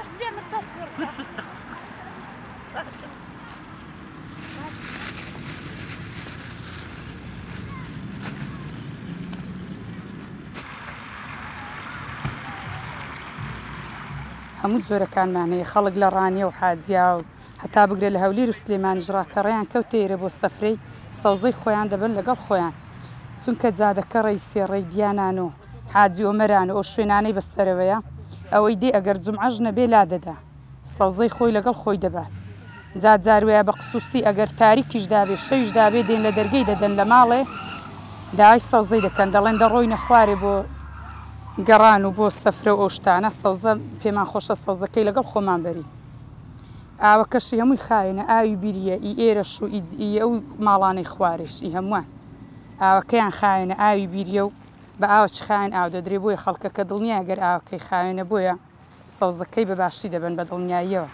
هەموو جۆرەکانمان هەیە خەڵک لە ڕانیە و حاجیا و هەتا بگرێت لە هەولیر و سلێمانیش ڕاکەڕێیان کەوتێرە بۆ سەفرەی سەوزەی خۆیان دەبن لەگەڵ خۆیان چونکە جادەکە ڕێی سێڕێی دیانان و حاجی ئۆمەران و ئەو شوێنانەی بەستەرەوەیە ئەوەی دێ ئەگەر جومعەش نەبێ لا دەدا سەوزەی خۆی لەگەڵ خۆی دەبات جاروەیە بە قسووسی ئەگەر تاریکیش دابێ شەویش دابێ دێن لە دەرگەی دەدەن لە ماڵێ داوای سەوزەی دەکەن دەڵێن دەڕۆینە خوارێ بۆ گەڕان و بۆ سەفرە و ئەو شتانە سەوزە پێمان خۆشە سەوزەکەی لەگەڵ خۆمان بەری ئاوەکەشی هەمووی خاوێنە ئاوی بیریە ئی ئێرەش و ئەو ماڵانەی خوارێش ئی هەمووان ئاوەکەیان خاوێنە ئاوی بیریە و بە ئاوە چ خاوێن ئاو دەدرێ بۆیە خەڵکەکە دڵنیە گەر ئاوەکەی خاوێنە بۆیە سەوزەکەی بەباشی دەبن بە دڵنیاییەوە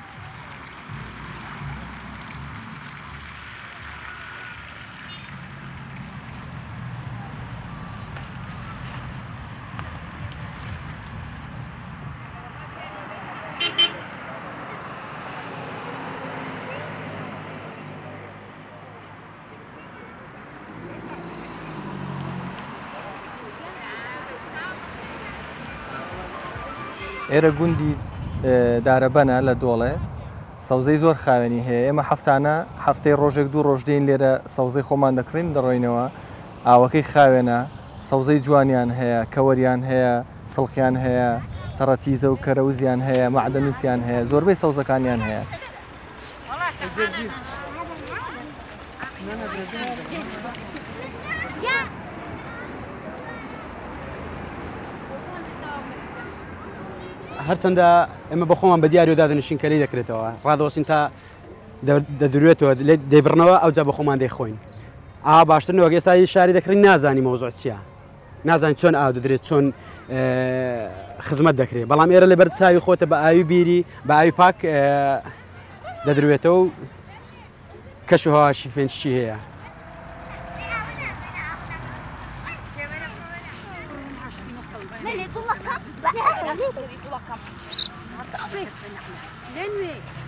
ئێرە گوندی دارەبەنە لە دۆڵێ سەوزەی زۆر خاوێنی هەیە ئێمە هەفتانە هەفتەی ڕۆژێک دوو ڕۆژ دێن لێرە سەوزەی خۆمان دەکڕین دەڕۆینەوە ئاوەکەی خاوێنە سەوزەی جوانیان هەیە کەوەریان هەیە سڵقیان هەیە تەڕەتیزە و کەرەوزیان هەیە معدەنووسیان هەیە زۆربەی سەوزەکانیان هەیە هەرچەندە ئێمە بە خۆمان بە دیاری و دادەنشینکەری دەکرێتەوە ڕادەوەسین تا دەدروێتەوە دەیبڕنەوە ئەوجا بە خۆمان دەیخۆین باشترنەوە ئێستا شاری دەکڕین نازانی مەوزوع چییە نازانین چۆن ئاو دەدرێت چۆن خزمەت دەکرێت بەڵام ئێرە لەبەر چاوی خۆتە بە ئاوی بیری بە ئاوی پاک دەدروێتەوە و کەش و هەواشی فێنچی هەیە ليه